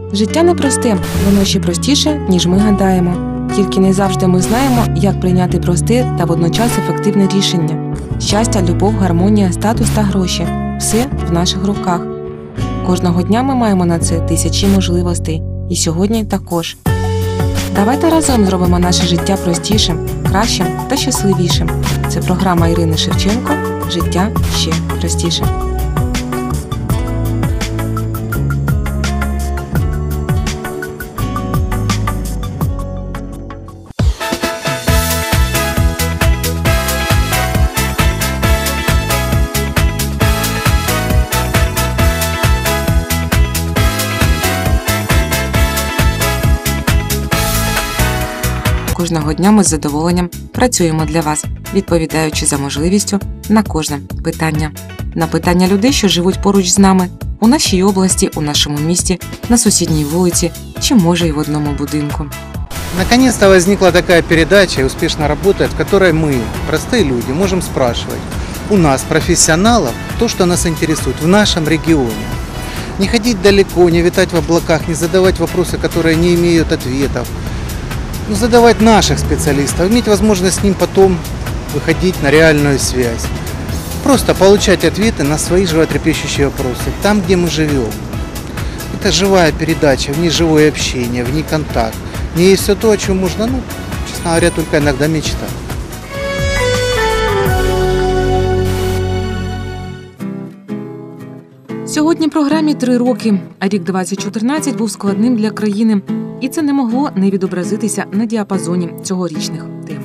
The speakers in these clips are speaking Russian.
Життя непросте, воно ще простіше, ніж ми гадаємо. Тільки не завжди ми знаємо, як прийняти просте та водночас ефективне рішення. Щастя, любов, гармонія, статус та гроші – все в наших руках. Кожного дня ми маємо на це тисячі можливостей. І сьогодні також. Давайте разом зробимо наше життя простішим, кращим та щасливішим. Це програма Ірини Шевченко «Життя ще простіше». Кожного дня ми з задоволенням працюємо для вас, відповідаючи за можливістю на кожне питання. На питання людей, що живуть поруч з нами, у нашій області, у нашому місті, на сусідній вулиці чи, може, й в одному будинку. Наконец-то возникла такая передача и успешно работает, в которой мы, простые люди, можем спрашивать у нас, профессионалов, то, что нас интересует в нашем регионе. Не ходить далеко, не витать в облаках, не задавать вопросы, которые не имеют ответов. Задавать наших специалистов, иметь возможность с ним потом выходить на реальную связь. Просто получать ответы на свои животрепещущие вопросы, там, где мы живем. Это живая передача, в ней живое общение, в ней контакт. В ней есть все то, о чем можно, честно говоря, только иногда мечтать. Сьогодні програмі 3 роки, а рік 2014 був складним для країни. І це не могло не відобразитися на діапазоні цьогорічних тем.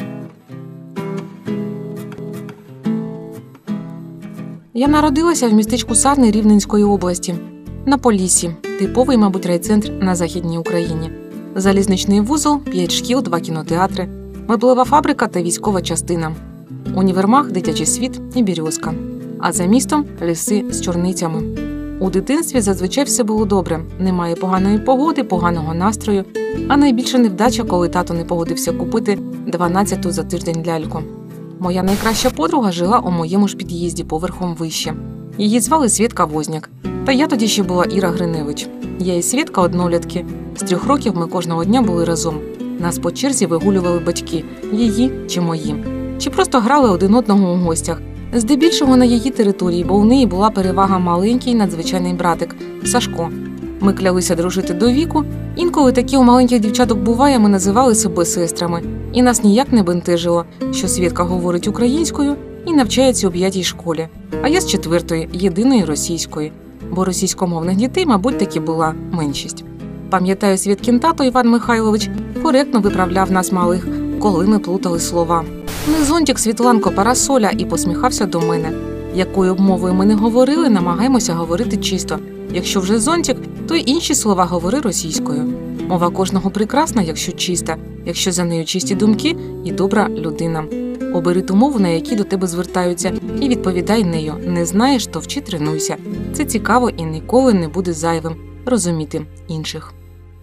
Я народилася в містечку Сарни Рівненської області. На Поліссі. Типовий, мабуть, райцентр на Західній Україні. Залізничний вузол, 5 шкіл, 2 кінотеатри, меблева фабрика та військова частина. Універмаг, дитячий світ і Бірьозка. А за містом – ліси з чорницями. У дитинстві зазвичай все було добре. Немає поганої погоди, поганого настрою. А найбільша невдача, коли тато не погодився купити 12-ту за тиждень ляльку. Моя найкраща подруга жила у моєму ж під'їзді поверхом вище. Її звали Свєтка Возняк. Та я тоді ще була Іра Гриневич. Я і Свєтка однолітки. З 3 років ми кожного дня були разом. Нас по черзі вигулювали батьки. Її чи мої. Чи просто грали один одного у гостях. Здебільшого на її території, бо у неї була перевага маленький надзвичайний братик – Сашко. Ми клялися дружити до віку. Інколи такі у маленьких дівчаток буває, ми називали себе сестрами. І нас ніяк не бентежило, що Свєтка говорить українською і навчається у 5-й школі. А я з 4-ї, єдиної російської. Бо російськомовних дітей, мабуть, таки була меншість. Пам'ятаю, Свєткін тато Іван Михайлович коректно виправляв нас малих, коли ми плутали слова. Не зонтик, Світланко, парасоля, і посміхався до мене. Якою б мовою ми не говорили, намагаємося говорити чисто. Якщо вже зонтик, то й інші слова говори російською. Мова кожного прекрасна, якщо чиста, якщо за нею чисті думки і добра людина. Обери ту мову, на якій до тебе звертаються, і відповідай нею. Не знаєш, то вчи, тренуйся. Це цікаво і ніколи не буде зайвим розуміти інших.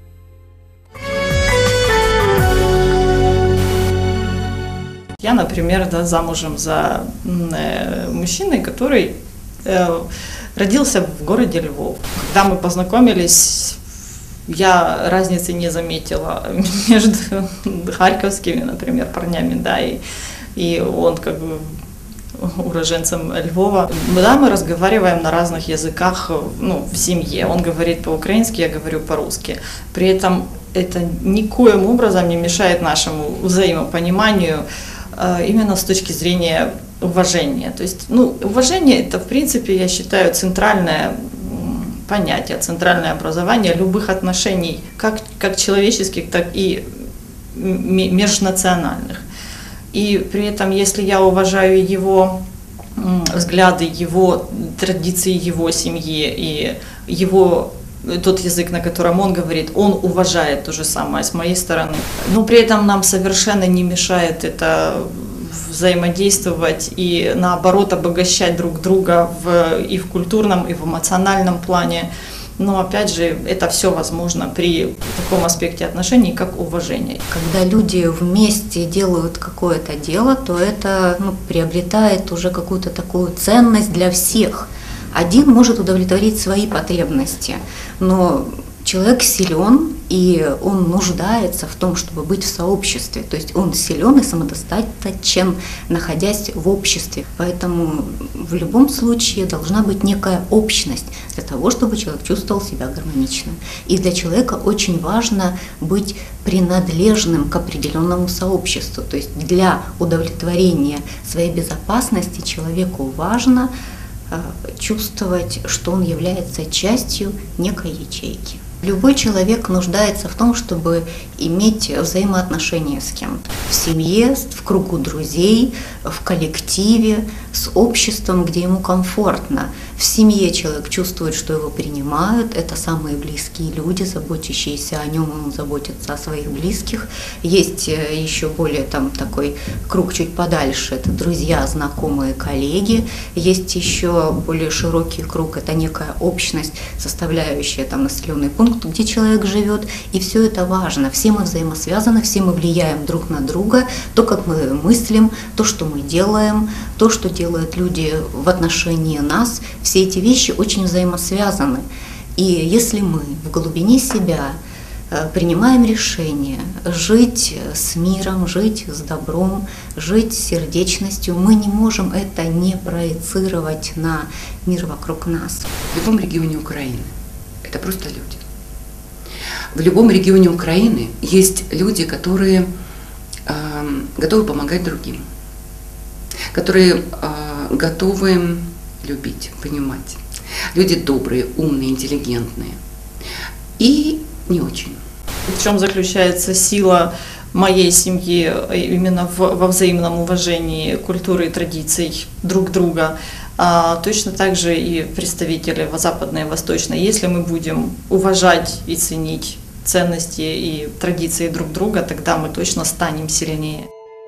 Я, например, замужем за мужчиной, который родился в городе Львов. Когда мы познакомились, я разницы не заметила между харьковскими, например, парнями, да, и он как бы уроженцем Львова. Да, мы разговариваем на разных языках, в семье. Он говорит по-украински, я говорю по-русски. При этом это никоим образом не мешает нашему взаимопониманию именно с точки зрения уважения. То есть, уважение – это, в принципе, я считаю, центральное понятие, центральное образование любых отношений, как человеческих, так и межнациональных. И при этом, если я уважаю его взгляды, его традиции, его семьи и его тот язык, на котором он говорит, он уважает то же самое с моей стороны. Но при этом нам совершенно не мешает это взаимодействовать и наоборот обогащать друг друга и в культурном, и в эмоциональном плане. Но опять же, это все возможно при таком аспекте отношений, как уважение. Когда люди вместе делают какое-то дело, то это приобретает уже какую-то такую ценность для всех. Один может удовлетворить свои потребности, но Человек силен, и он нуждается в том, чтобы быть в сообществе. То есть он силен и самодостаточен, находясь в обществе. Поэтому в любом случае должна быть некая общность для того, чтобы человек чувствовал себя гармонично. И для человека очень важно быть принадлежным к определенному сообществу. То есть для удовлетворения своей безопасности человеку важно чувствовать, что он является частью некой ячейки. Любой человек нуждается в том, чтобы иметь взаимоотношения с кем-то. В семье, в кругу друзей, в коллективе, с обществом, где ему комфортно. В семье человек чувствует, что его принимают. Это самые близкие люди, заботящиеся о нем, он заботится о своих близких. Есть еще более такой круг чуть подальше. Это друзья, знакомые, коллеги. Есть еще более широкий круг. Это некая общность, составляющая населенный пункт, где человек живет. И все это важно. Все мы взаимосвязаны, все мы влияем друг на друга. То, как мы мыслим, то, что мы делаем, то, что делают люди в отношении нас. Все эти вещи очень взаимосвязаны. И если мы в глубине себя принимаем решение жить с миром, жить с добром, жить с сердечностью, мы не можем это не проецировать на мир вокруг нас. В любом регионе Украины это просто люди. В любом регионе Украины есть люди, которые готовы помогать другим, которые готовы любить, понимать. Люди добрые, умные, интеллигентные и не очень. В чем заключается сила моей семьи именно во взаимном уважении культуры и традиций друг друга. Точно так же и представители западной и восточной. Если мы будем уважать и ценить ценности и традиции друг друга, тогда мы точно станем сильнее.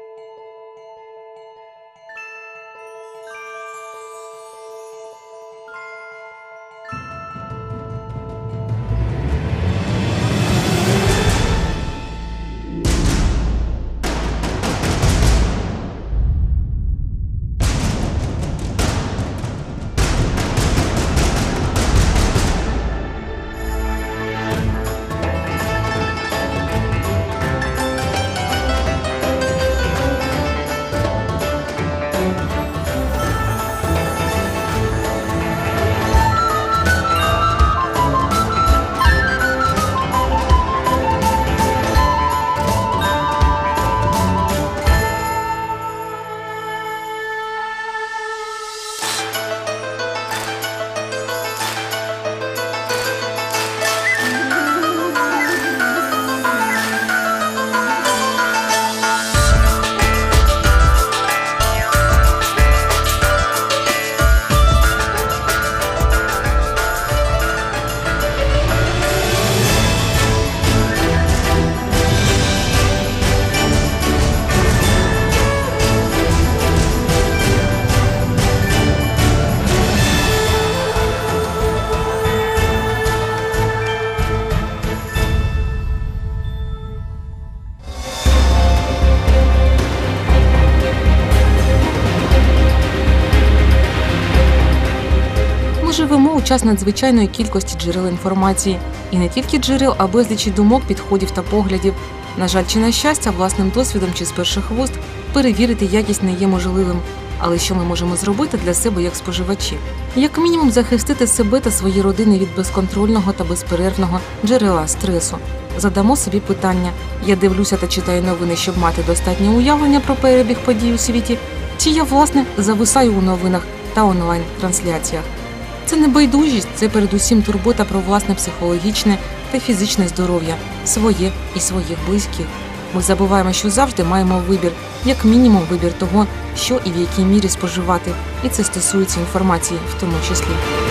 Живемо у час надзвичайної кількості джерел інформації. І не тільки джерел, а безлічі думок, підходів та поглядів. На жаль, чи на щастя, власним досвідом чи з перших вуст перевірити якість не є можливим. Але що ми можемо зробити для себе як споживачі? Як мінімум захистити себе та свої родини від безконтрольного та безперервного джерела стресу. Задамо собі питання: я дивлюся та читаю новини, щоб мати достатнє уявлення про перебіг подій у світі, чи я, власне, зависаю у новинах та онлайн-трансляціях? Це не байдужість, це передусім турбота про власне психологічне та фізичне здоров'я, своє і своїх близьких. Ми забуваємо, що завжди маємо вибір, як мінімум вибір того, що і в якій мірі споживати, і це стосується інформації в тому числі.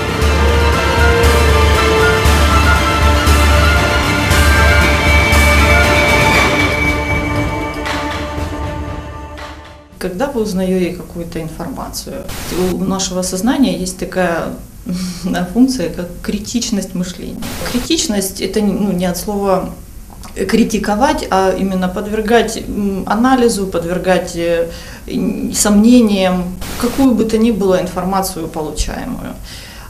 Когда вы узнаете какую-то информацию, у нашего сознания есть такая функция, как критичность мышления. Критичность – это не от слова критиковать, а именно подвергать анализу, подвергать сомнениям какую бы то ни было информацию получаемую.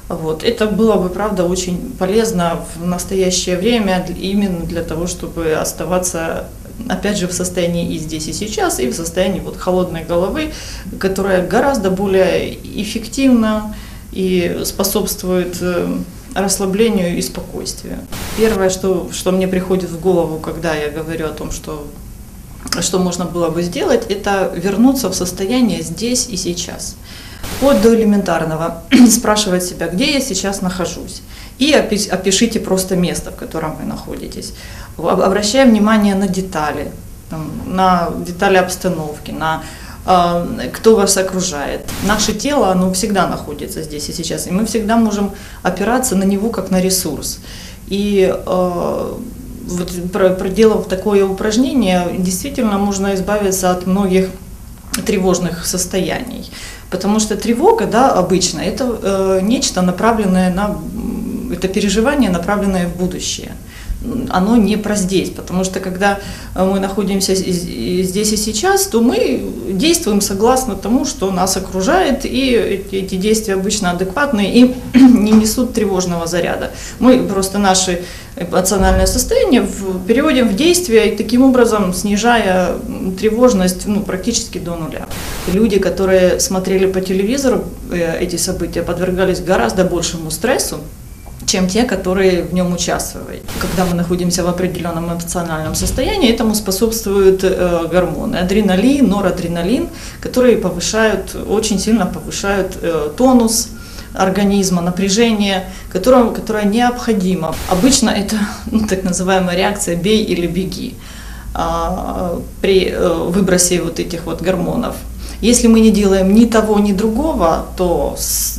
Вот. Это было бы, правда, очень полезно в настоящее время именно для того, чтобы оставаться, опять же, в состоянии и здесь, и сейчас, и в состоянии вот холодной головы, которая гораздо более эффективна и способствует расслаблению и спокойствию. Первое, что мне приходит в голову, когда я говорю о том, что можно было бы сделать, это вернуться в состояние здесь и сейчас. Вплоть до элементарного спрашивать себя, где я сейчас нахожусь, и опишите просто место, в котором вы находитесь, обращая внимание на детали обстановки, на кто вас окружает. Наше тело, оно всегда находится здесь и сейчас, и мы всегда можем опираться на него как на ресурс. И вот, проделав такое упражнение, действительно можно избавиться от многих тревожных состояний. Потому что тревога, да, обычно, это нечто направленное это переживание, направленное в будущее. Оно не про здесь, потому что когда мы находимся здесь и сейчас, то мы действуем согласно тому, что нас окружает, и эти действия обычно адекватные и не несут тревожного заряда. Мы просто наше эмоциональное состояние переводим в действие, и таким образом снижая тревожность практически до нуля. Люди, которые смотрели по телевизору эти события, подвергались гораздо большему стрессу, чем те, которые в нем участвовали. Когда мы находимся в определенном эмоциональном состоянии, этому способствуют гормоны адреналин, норадреналин, которые очень сильно повышают тонус организма, напряжение, которое необходимо. Обычно это так называемая реакция «бей или беги» при выбросе вот этих вот гормонов. Если мы не делаем ни того, ни другого, то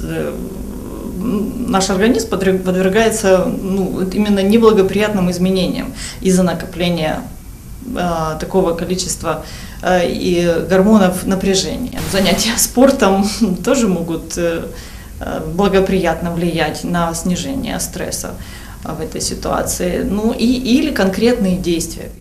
наш организм подвергается именно неблагоприятным изменениям из-за накопления такого количества и гормонов напряжения. Занятия спортом тоже могут благоприятно влиять на снижение стресса в этой ситуации, или конкретные действия.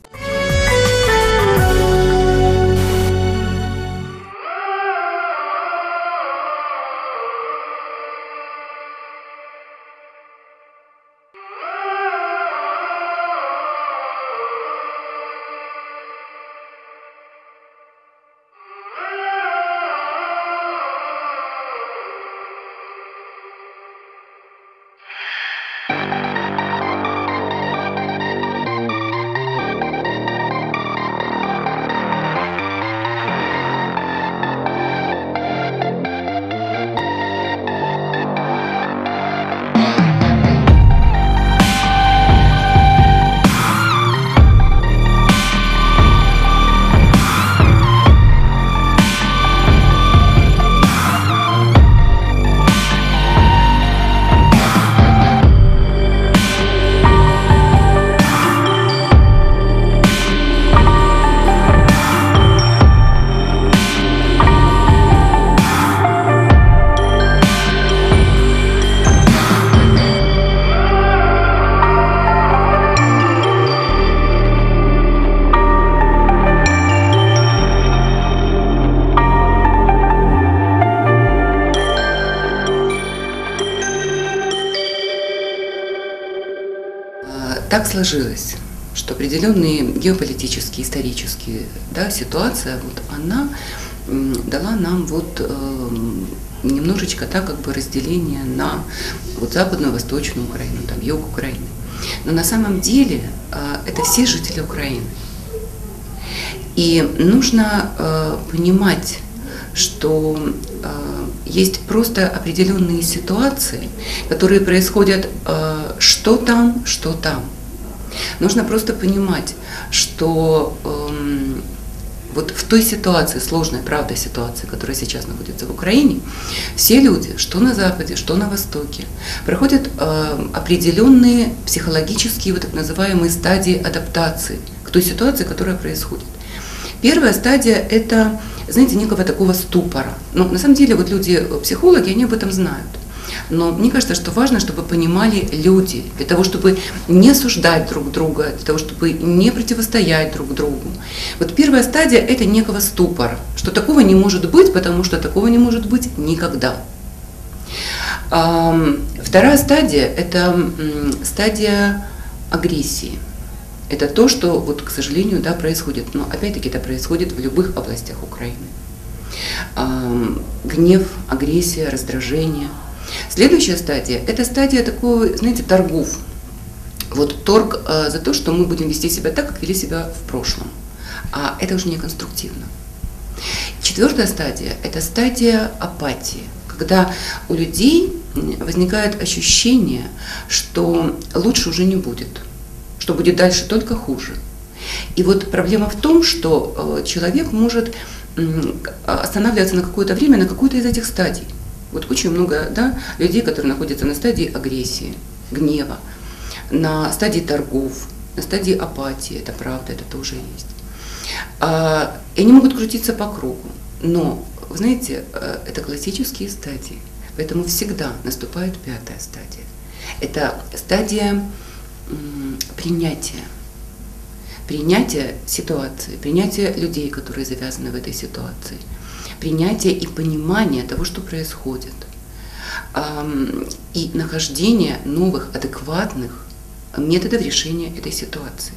Так сложилось, что определенные геополитические, исторические ситуация, она дала нам немножечко разделение на западную, восточную Украину, юг Украины. Но на самом деле это все жители Украины. И нужно понимать, что есть просто определенные ситуации, которые происходят что там, что там. Нужно просто понимать, что в той ситуации, сложной, правда, ситуации, которая сейчас находится в Украине, все люди, что на Западе, что на Востоке, проходят определенные психологические, так называемые стадии адаптации к той ситуации, которая происходит. Первая стадия – это, некого такого ступора. На самом деле, люди-психологи, они об этом знают. Но мне кажется, что важно, чтобы понимали люди, для того, чтобы не осуждать друг друга, для того, чтобы не противостоять друг другу. Первая стадия – это некого ступора, что такого не может быть, потому что такого не может быть никогда. Вторая стадия – это стадия агрессии. Это то, что, вот, к сожалению, да, происходит. Но опять-таки это происходит в любых областях Украины. Гнев, агрессия, раздражение. Следующая стадия – это стадия такой, знаете, торгов. Вот торг за то, что мы будем вести себя так, как вели себя в прошлом. А это уже не конструктивно. Четвертая стадия – это стадия апатии, когда у людей возникает ощущение, что лучше уже не будет, что будет дальше только хуже. И вот проблема в том, что человек может останавливаться на какое-то время на какой-то из этих стадий. Вот очень много, да, людей, которые находятся на стадии агрессии, гнева, на стадии торгов, на стадии апатии, это правда, это тоже есть. И они могут крутиться по кругу, но, вы знаете, это классические стадии, поэтому всегда наступает пятая стадия. Это стадия принятия. Принятие ситуации, принятие людей, которые завязаны в этой ситуации, принятие и понимание того, что происходит, и нахождение новых, адекватных методов решения этой ситуации.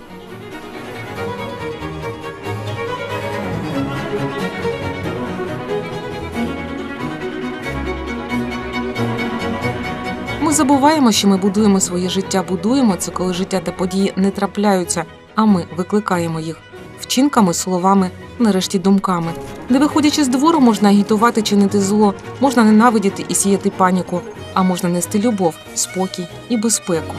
Ми забуваємо, що ми будуємо своє життя. Будуємо це, коли життя та події не трапляються, а ми викликаємо їх вчинками, словами, нарешті думками. Не виходячи з двору, можна агітувати, чинити зло, можна ненавидіти і сіяти паніку, а можна нести любов, спокій і безпеку.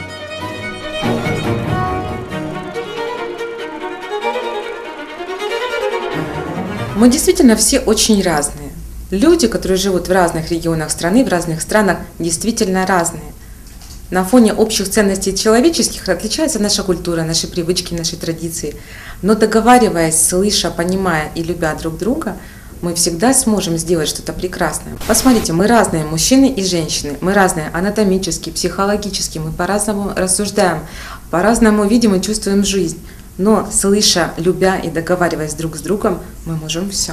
Мы действительно все очень разные. Люди, которые живут в разных регионах страны, в разных странах, действительно разные. На фоне общих ценностей человеческих отличается наша культура, наши привычки, наши традиции. Но договариваясь, слыша, понимая и любя друг друга, мы всегда сможем сделать что-то прекрасное. Посмотрите, мы разные мужчины и женщины, мы разные анатомически, психологически, мы по-разному рассуждаем, по-разному видим и чувствуем жизнь. Но слыша, любя и договариваясь друг с другом, мы можем все.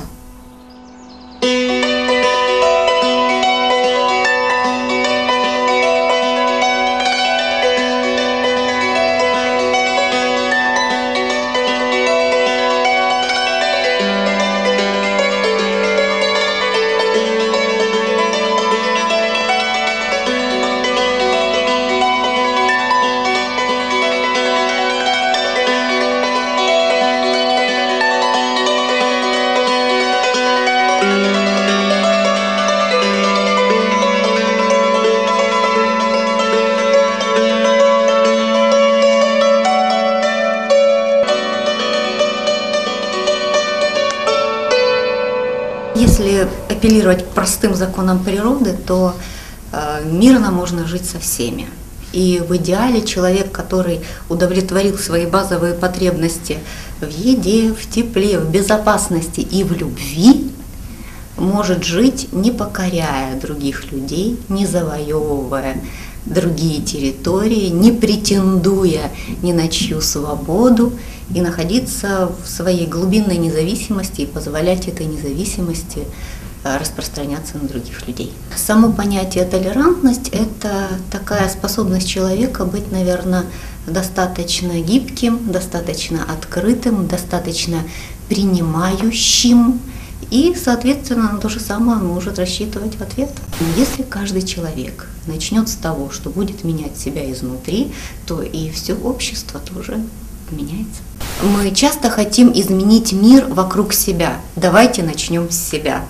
Если апеллировать к простым законам природы, то мирно можно жить со всеми. И в идеале человек, который удовлетворил свои базовые потребности в еде, в тепле, в безопасности и в любви, может жить, не покоряя других людей, не завоевывая другие территории, не претендуя ни на чью свободу, и находиться в своей глубинной независимости и позволять этой независимости распространяться на других людей. Само понятие толерантность – это такая способность человека быть, наверное, достаточно гибким, достаточно открытым, достаточно принимающим, и, соответственно, на то же самое он может рассчитывать в ответ. Если каждый человек начнет с того, что будет менять себя изнутри, то и все общество тоже меняется. Мы часто хотим изменить мир вокруг себя. Давайте начнем с себя.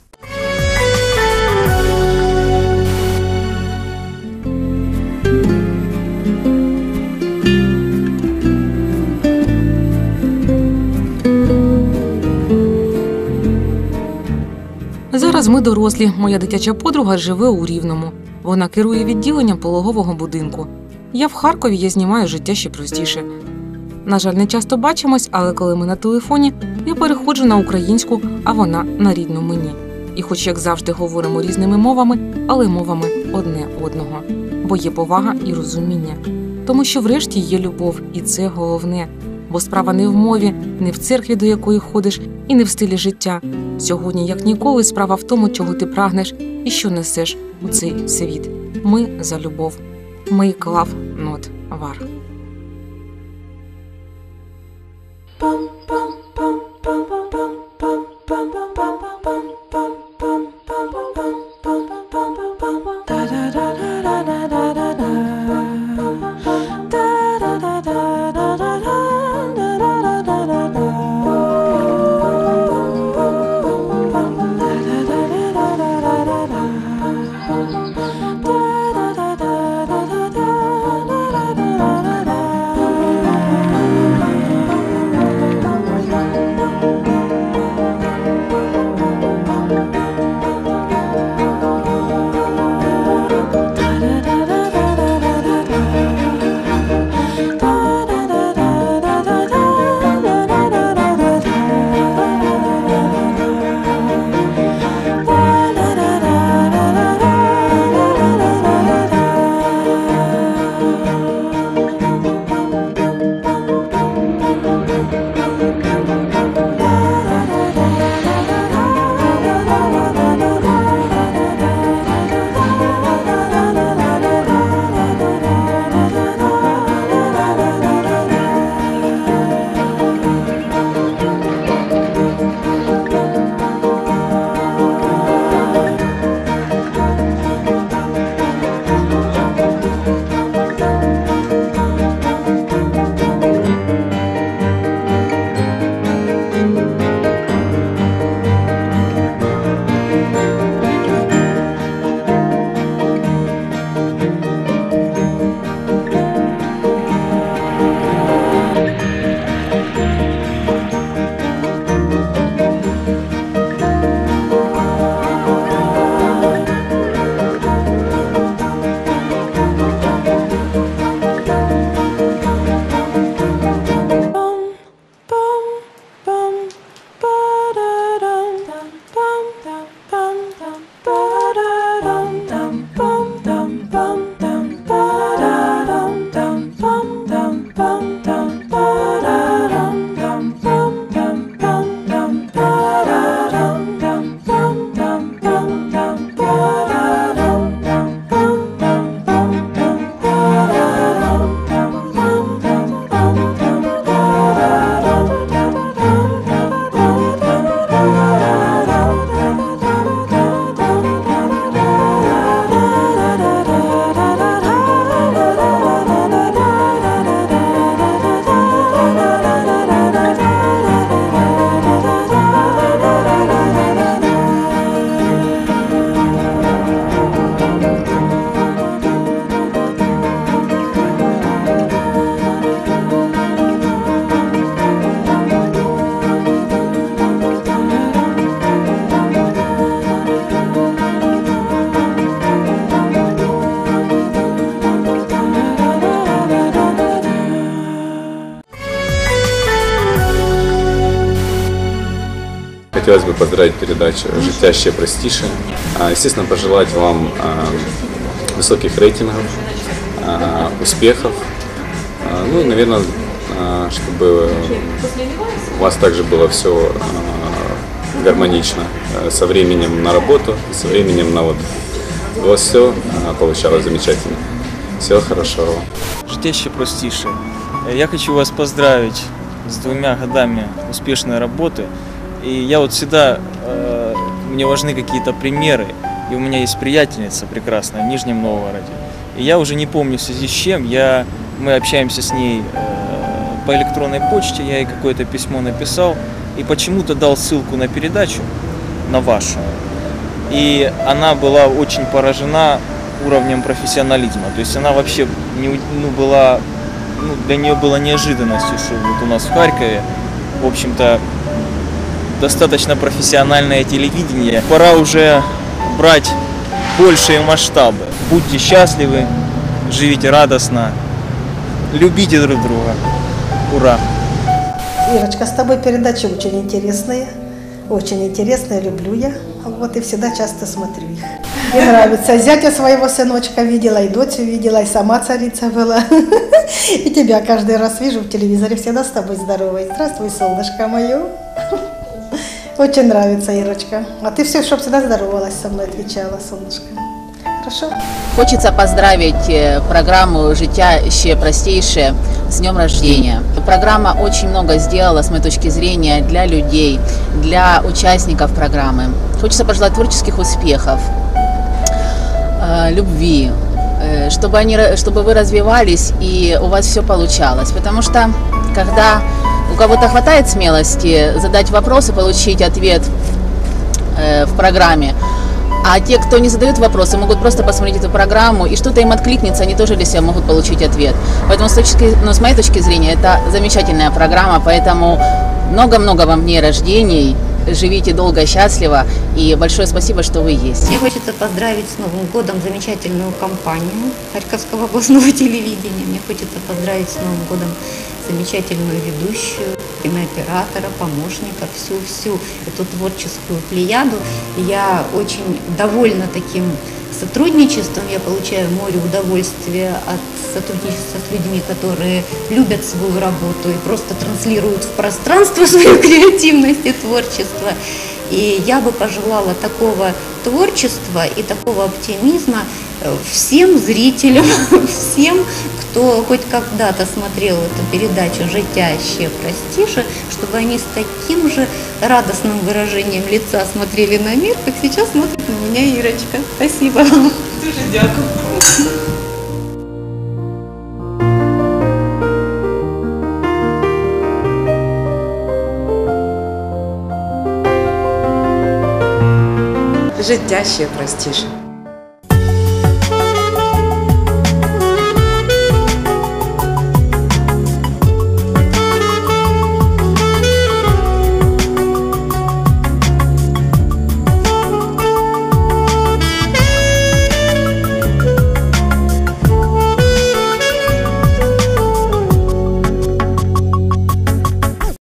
Зараз ми дорослі. Моя дитяча подруга живе у Рівному. Вона керує відділенням пологового будинку. Я в Харкові, я знімаю життя ще простіше. На жаль, не часто бачимось, але коли ми на телефоні, я переходжу на українську, а вона на рідну мені. І хоч, як завжди, говоримо різними мовами, але мовами одне одного. Бо є повага і розуміння. Тому що врешті є любов, і це головне. Бо справа не в мові, не в церкві, до якої ходиш, і не в стилі життя. Сьогодні, як ніколи, справа в тому, чого ти прагнеш і що несеш у цей світ. Ми за любов. Make love, not war. Хотелось бы поздравить передачу «Життя простіше». Естественно, пожелать вам высоких рейтингов, успехов. Ну и, наверное, чтобы у вас также было все гармонично со временем на работу и со временем на отдых. У вас все получалось замечательно. Всего хорошего. «Життя простіше». Я хочу вас поздравить с 2 годами успешной работы. И я вот всегда, мне важны какие-то примеры, и у меня есть приятельница прекрасная в Нижнем Новгороде. И я уже не помню в связи с чем, мы общаемся с ней по электронной почте, я ей какое-то письмо написал, и почему-то дал ссылку на передачу, на вашу. И она была очень поражена уровнем профессионализма. То есть она вообще для нее было неожиданностью, что вот у нас в Харькове, в общем-то, достаточно профессиональное телевидение. Пора уже брать большие масштабы. Будьте счастливы, живите радостно, любите друг друга. Ура! Ирочка, с тобой передачи очень интересные, люблю я, вот, и всегда часто смотрю их. Мне нравится. Зятя своего сыночка видела, и дочь видела, и сама царица была. И тебя каждый раз вижу в телевизоре, всегда с тобой здоровой. Здравствуй, солнышко мое. Очень нравится, Ирочка. А ты все, чтобы всегда здоровалась со мной, отвечала, солнышко. Хорошо? Хочется поздравить программу «Життя ще простейше» с днем рождения. Программа очень много сделала, с моей точки зрения, для людей, для участников программы. Хочется пожелать творческих успехов, любви, чтобы вы развивались и у вас все получалось. Потому что, когда у кого-то хватает смелости задать вопрос и получить ответ в программе, а те, кто не задают вопросы, могут просто посмотреть эту программу, и что-то им откликнется, они тоже для себя могут получить ответ. Поэтому, с моей точки зрения, это замечательная программа, поэтому много-много вам дней рождений, живите долго и счастливо, и большое спасибо, что вы есть. Мне хочется поздравить с Новым годом замечательную компанию Харьковского областного телевидения. Мне хочется поздравить с Новым годом замечательную ведущую, кинооператора, помощника, всю эту творческую плеяду. Я очень довольна таким сотрудничеством. Я получаю море удовольствия от сотрудничества с людьми, которые любят свою работу и просто транслируют в пространство свою креативность и творчество. И я бы пожелала такого творчества и такого оптимизма всем зрителям, всем, кто хоть когда-то смотрел эту передачу «Життя ще простіше», чтобы они с таким же радостным выражением лица смотрели на мир, как сейчас смотрит на меня Ирочка. Спасибо вам. Дуже дякую. Життя ще простіше.